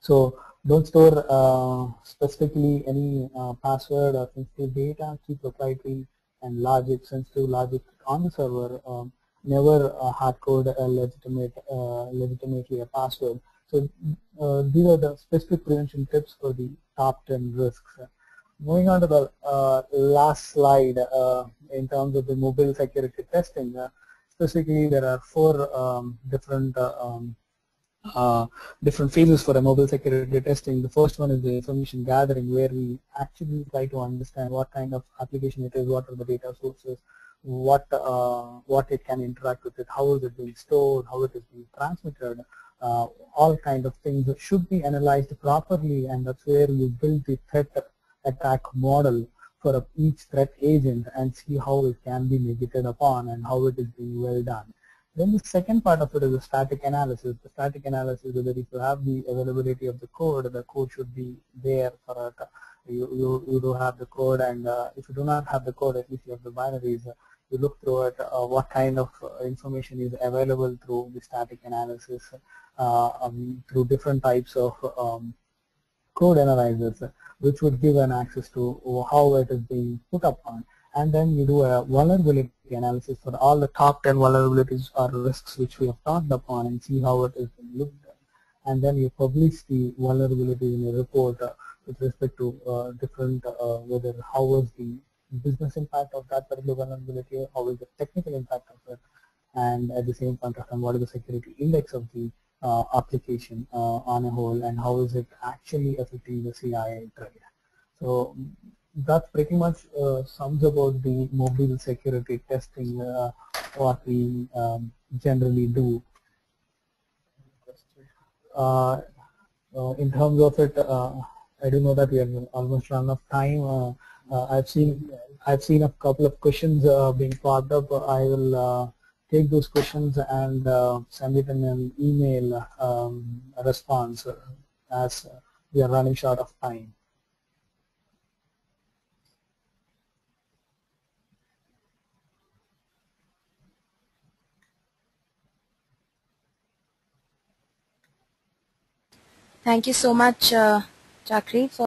So don't store specifically any password or sensitive data. Keep proprietary and sensitive logic on the server. Never hard code a legitimately a password. So these are the specific prevention tips for the top 10 risks. Moving on to the last slide, in terms of the mobile security testing, specifically there are four different phases for a mobile security testing. The first one is the information gathering, where we actually try to understand what kind of application it is, what are the data sources, what it can interact with it, how is it being stored, how it is being transmitted. All kind of things should be analyzed properly, and that's where you build the threat attack model for each threat agent and see how it can be negated upon and how it is being well done. Then the second part of it is the static analysis. The static analysis is that if you have the availability of the code should be there for it. You do have the code, and if you do not have the code, at least you have the binaries. You look through it, what kind of information is available through the static analysis, through different types of code analyzers, which would give an access to how it is being put upon. And then you do a vulnerability analysis for all the top 10 vulnerabilities or risks which we have talked upon and see how it is being looked at. And then you publish the vulnerability in a report with respect to different, whether how was the business impact of that particular vulnerability, how is the technical impact of it, and at the same point of time, what is the security index of the application on a whole, and how is it actually affecting the CI trade. So that pretty much sums about the mobile security testing, what we generally do. In terms of it, I do know that we have almost run out of time. I've seen a couple of questions being popped up. I will take those questions and send it in an email response as we are running short of time. Thank you so much, Chakri, for